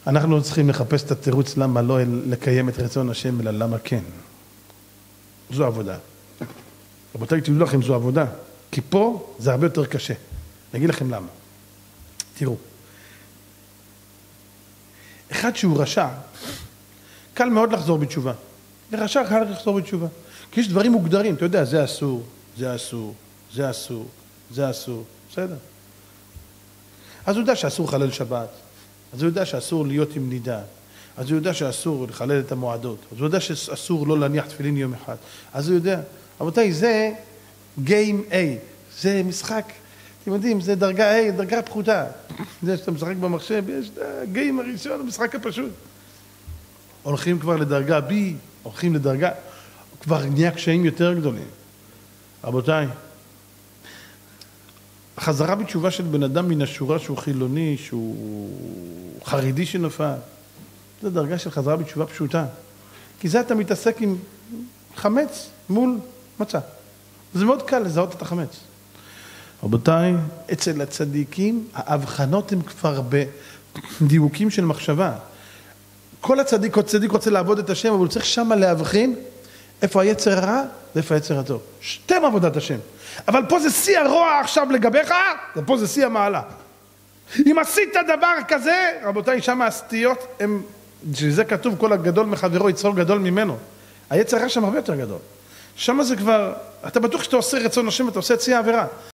אנחנו צריכים לחפש את התירוץ למה לא לקיים את רצון השם, אלא למה כן. זו עבודה. רבותיי, תדעו לכם, זו עבודה. כי פה זה הרבה יותר קשה. אני אגיד לכם למה. תראו. אחד שהוא רשע, קל מאוד לחזור בתשובה. לרשע קל לחזור בתשובה. כי יש דברים מוגדרים, אתה יודע, זה אסור, זה אסור, זה אסור, זה אסור, בסדר. אז הוא יודע שאסור לחלל שבת, אז הוא יודע שאסור להיות עם נידה, אז הוא יודע שאסור לחלל את המועדות, אז הוא יודע שאסור לא להניח תפילין יום אחד, אז הוא יודע. רבותיי, זה Game A, זה משחק, אתם יודעים, זה דרגה A, דרגה פחותה. זה שאתה משחק במחשב, יש את הגיים הראשון, המשחק הפשוט. הולכים כבר לדרגה B, הולכים לדרגה, כבר נהיה קשיים יותר גדולים. רבותיי, החזרה בתשובה של בן אדם מן השורה שהוא חילוני, שהוא חרדי שנופל, זו דרגה של חזרה בתשובה פשוטה. כי זה אתה מתעסק עם חמץ מול מצה. זה מאוד קל לזהות את החמץ. רבותיי, אצל הצדיקים, ההבחנות הן כבר בדיוקים של מחשבה. כל הצדיק רוצה לעבוד את השם, אבל הוא צריך שמה להבחין איפה היצר הרע ואיפה היצר הטוב. שתם עבודת השם. אבל פה זה שיא הרוע עכשיו לגביך, ופה זה שיא המעלה. אם עשית דבר כזה, רבותיי, שם הסטיות הם, שזה כתוב, כל הגדול מחברו יצרור גדול ממנו. היצר הרע שם הרבה יותר גדול. שם זה כבר, אתה בטוח שאתה עושה רצון השם ואתה עושה את שיא העבירה.